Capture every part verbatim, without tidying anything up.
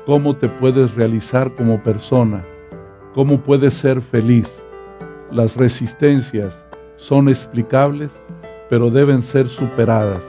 cómo te puedes realizar como persona, cómo puedes ser feliz. Las resistencias son explicables, pero deben ser superadas.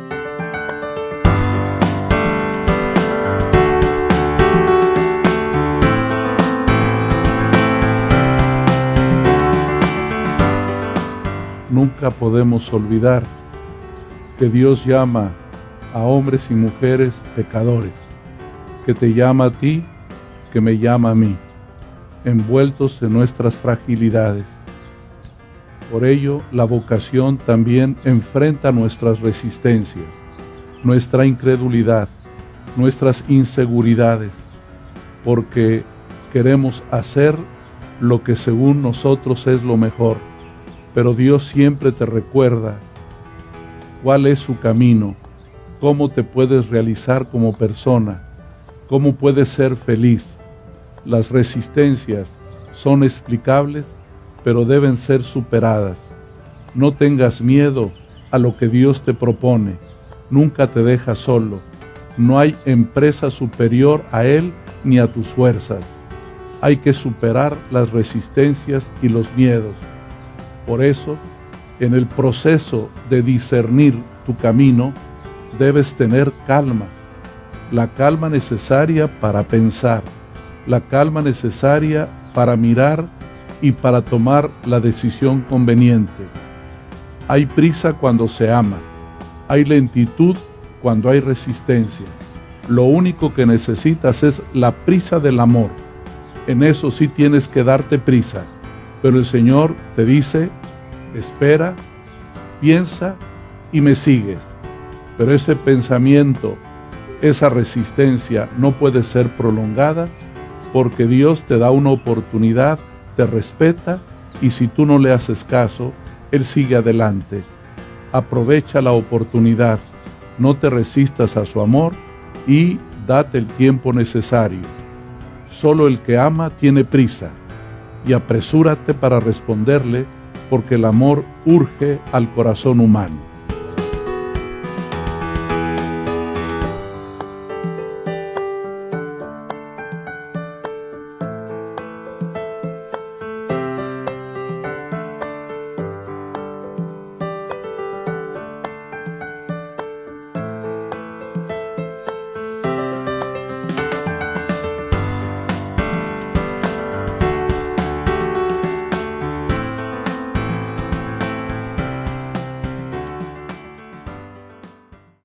Nunca podemos olvidar que Dios llama a hombres y mujeres pecadores, que te llama a ti, que me llama a mí, envueltos en nuestras fragilidades. Por ello, la vocación también enfrenta nuestras resistencias, nuestra incredulidad, nuestras inseguridades, porque queremos hacer lo que según nosotros es lo mejor, pero Dios siempre te recuerda cuál es su camino, cómo te puedes realizar como persona, cómo puedes ser feliz. Las resistencias son explicables, pero deben ser superadas. No tengas miedo a lo que Dios te propone. Nunca te deja solo. No hay empresa superior a Él ni a tus fuerzas. Hay que superar las resistencias y los miedos. Por eso, en el proceso de discernir tu camino, debes tener calma. La calma necesaria para pensar, la calma necesaria para mirar y para tomar la decisión conveniente. Hay prisa cuando se ama, hay lentitud cuando hay resistencia. Lo único que necesitas es la prisa del amor. En eso sí tienes que darte prisa, pero el Señor te dice: espera, piensa y me sigues. Pero ese pensamiento, esa resistencia no puede ser prolongada, porque Dios te da una oportunidad, te respeta, y si tú no le haces caso, Él sigue adelante. Aprovecha la oportunidad, no te resistas a su amor y date el tiempo necesario. Solo el que ama tiene prisa, y apresúrate para responderle, porque el amor urge al corazón humano.